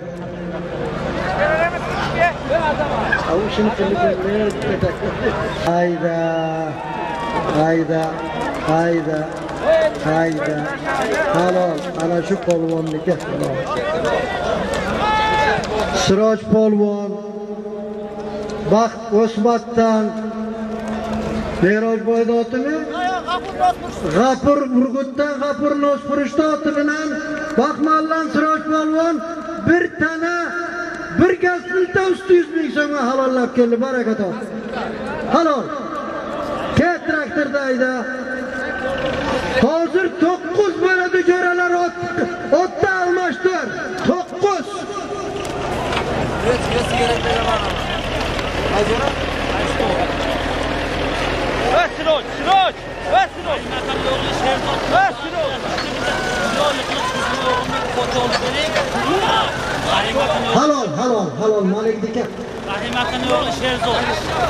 Hayda. Hayda. Hayda. Hayda. Halol, ana shu polvonniki halol. Siroj polvon Baxt O'smatdan Meroj boyda otimi? G'afur Urgutdan G'afur Nosfurishda oti bilan Baxmallan Siroj polvon bir tana bir gaz pilta usti yuz ming so'mga halollab keldi, baraka top. Halol. Ket traktorda ayda. Hozir to'qqiz bo'ladi jo'ralar ot. Otda almashtir. to'qqiz. Ve Siroj, Siroj, ve Siroj. Ve Siroj. Halol, halol, halol Malikniki. Rahimatning o'g'li Sherzod.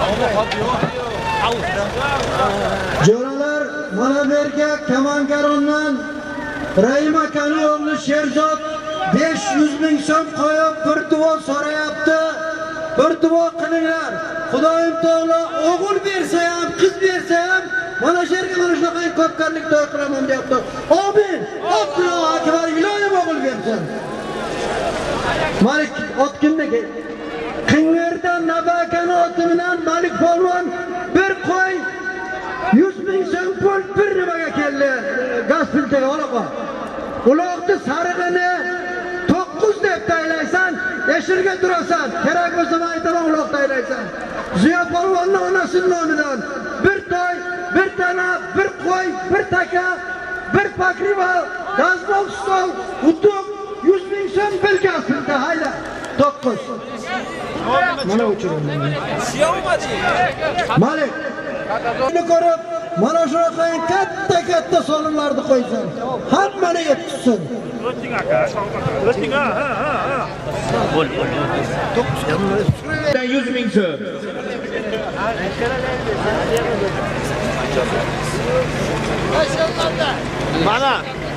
Jo'ralar mana bu yerga Kamangarondan Rahim akaning o'g'li Sherzod besh yuz ming so'm qo'yib bir duo so'rayapti. Bir duo qilinglar. Xudoyim Taolo o'g'il bersa ham, qiz bersa ham mana shu yerga mana shunaqa ko'pkarlik to'y qilaman deyapti. Amin. Allohu akbar. Ilohim o'g'il bersin. Malik ot kimniki? Qing'irdan Nabakani oti bilan Malik polvon bir qo'y yuz ming so'm pul bir nimaga keldi. Gaz piltaga olaqa. Uloqni sarig'ini to'qqiz deb taylaysan, yashirga turasan. Kerak bo'lsa men aytaman uloq taylaysan. Ziyo polvonning onasining nomidan bir to'y, bir tana, bir qo'y, bir taka, bir pakrival, dazmol stol, utuq yuz ming so'm bir gaz pilta hayda. to'qqiz. Mana uchirim. Malik. Buni ko'rib, mana shunaqa katta-katta solimlarni qo'ysan. Hammani yetkizsin. O'ting aka, o'ting ha, ha, ha. Bo'l, bo'l. yuz ming so'm. Maşallah. Mana.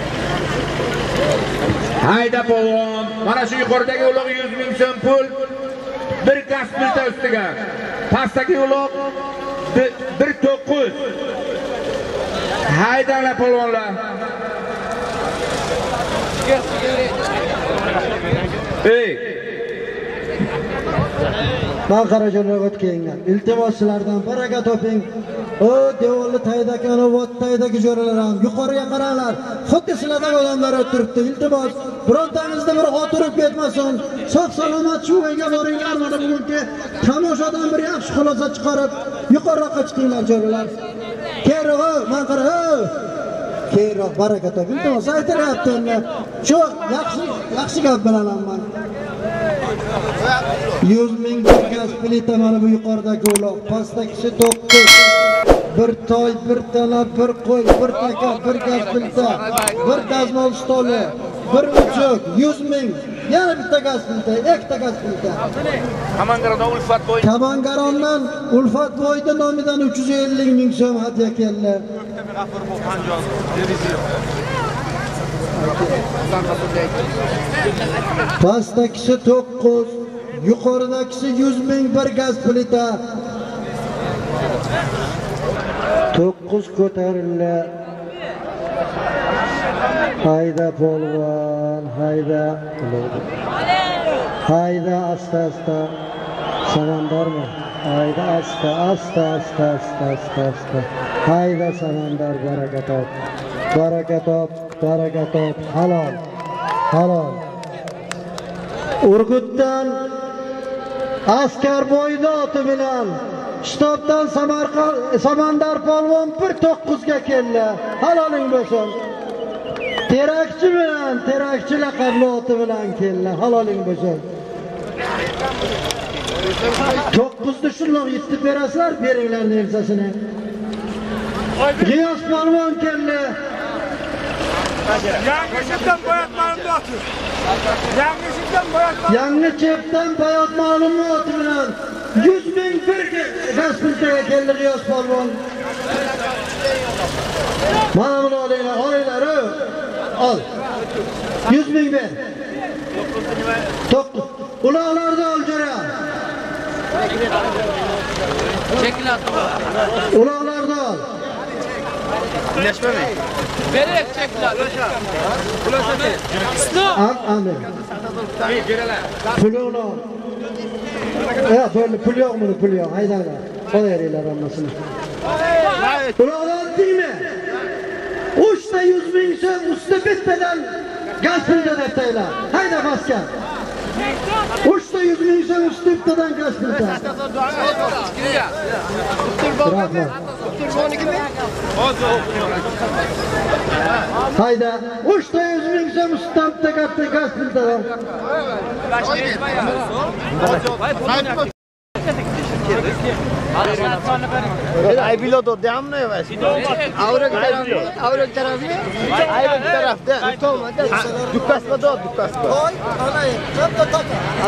Hayda polvon. Mana shu yuqoridagi uloq yuz ming so'm pul. Bir gaz plita ustiga. Pastdagi uloq bir to'qqiz. Haydanglar polvonlar. Ey. Ben Qarajonlar o'tganlar. Iltimos sizlardan baraka toping. O devorli taydakani vatdaydagi jo'ralar ham yuqoriga qaranglar. Xuddi sizlardan odamlar o'tiribdi. Iltimos birontangizda bir o'tirib ketmasin. Sog' salomat shu uyga boringlar. Mana bugungi tomoshadan bir yaxshi xulosa chiqarib yuqoriroqqa chiqinglar jo'ralar. Keyinroq men qara. Keyinroq baraka toping. Iltimos aytiryapti endi. Shu yaxshi yaxshi gap bilaman. yuz ming gaz plita mana bu yuqoridagi uloq, pastdagisi to'qqiz. Bir toy, bir tana, bir qo'y, bir taka, bir gaz plita, bir dazmol stoli, bir uchoq, yuz ming. Yana bitta gaz plita, ikkita gaz plita. Kamangarondan Ulfat Boy. Kamangarondan Ulfat Boyning nomidan uch yuz ellik ming so'm hadya keldi. Pastdagisi to'qqiz, yuqoridagisi yuz ming bir gaz plita. to'qqiz ko'tarildi. Hayda polvon, hayda. Hayda asta asta. Samandormi? Hayda asta asta asta asta asta asta. Hayda samandor, baraka top. Baraka top, baraka top. Halol. Halol. Urgutdan Askarboyni oti bilan Shtobdan Samarqand Samandar polvon bir to'qqiz ga keldi. Haloling bo'lsin. Terakchi bilan, terakchi laqabli oti bilan keldi. Haloling bo'lsin. to'qqiz ni shundoq yetib berasizlar, beringlar nevsasini. G'iyos polvon keldi. Yangi chepdan boyatmalimni oti. Yangi chepdan boyatmalim. Yangi chepdan boyatmalimni oti bilan yuz ming bir gaz plitaga keldi G'iyos polvon. Mana buni olinglar, olinglar. Al. yuz ming ber. to'qqiz. Ularni ol jo'ra. Çekil Ularni ol. Birleşmemi. Berek çekil at. Stop. Al, amin. Pul yo'qmi? Ya, böyle pul yo'qmi? Pul yo'q. Haydanglar. Qo'yaringlar hammasini. Ularni dingmi? uchta yuz ming so'm usti bittadan gaz plita deb taylar. Hayda pastga. uchta yuz ming so'm usti bittadan gaz plita. Hayda, uchta yuz ming so'm ustidan bitta gaz plitadan. Ay piloto de hamne vas. Ahora que taraf, ahora que taraf, ahora que taraf de. Toma, dukkas pa do, dukkas pa. Oy, ana, çapta tak.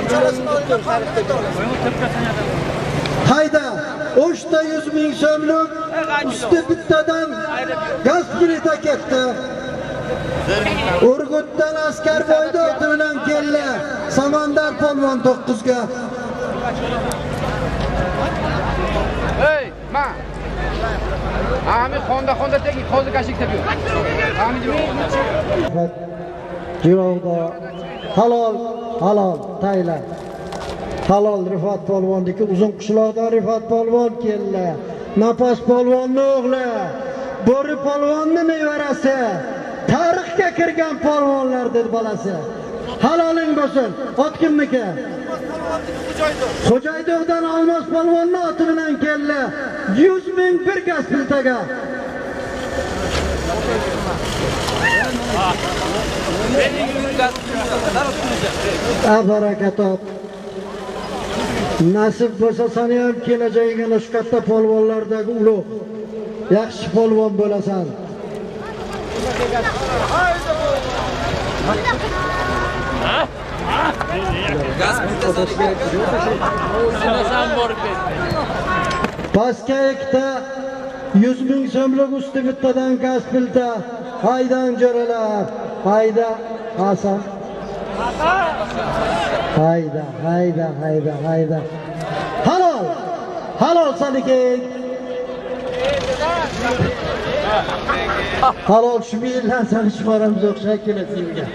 Hayda, uchta yuz ming so'mlik usti bittadan gaz plita ketdi. Urgutdan Askarboyni oti bilan keldi. Samandar polvon to'qqiz ga. Hey, ma. Ami xonda xonda tek qo'zi kashik tepiyor. Ami dimi? Jirovda halol, halol taylar. Halol Rifat polvonniki uzun qishloqdan Rifat polvon keldi. Napas polvonning o'g'li, Bo'ri polvonning nevarasi, tarixga kirgan polvonlar dedi bolasi. Haloling bo'lsin. Ot kimniki? Xo'jaydovdan Olmos polvonning oti bilan keldi. yuz ming bir gaz plitaga. Baraka top. Nasib bo'lsa seni ham kelajagiga shu katta polvonlardagi ulug' yaxshi polvon bo'lasan. Gaz plitasi. Pastga ikkita yuz ming so'mlik usti bittadan gaz pilta. Haydan jo'ralar. Hayda Hasan. Hayda, hayda, hayda, hayda. Halol. Halol saniki. Halol shu bilan seni chiqaramiz o'xshab kelasiga.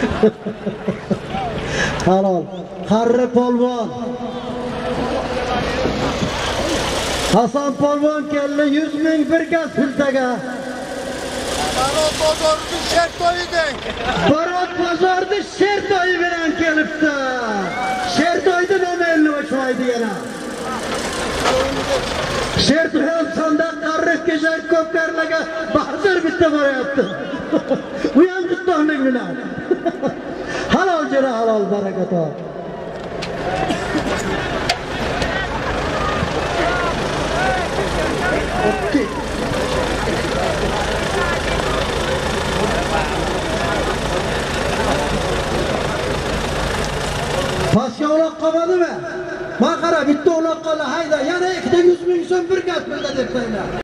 Halol. Qarri polvon. Hasan polvon keldi yuz ming bir gaz piltaga. Barot bozorning Shertoyidang. Barot bozorning Shertoyi bilan kelibdi. Shertoyda nomerli o'chmaydi yana. Shertoy sonda qarriq kesak ko'pkarlarga bahzir bitta boryapti. Bu ham bittalik bilan. Halol jira halol barakat. Okay. Pastga uloq qolmadimi? Ma qara bitta uloq qoldi. Hayda, yana ikkita yuz ming so'm bir gaz bildi deb qo'yinglar.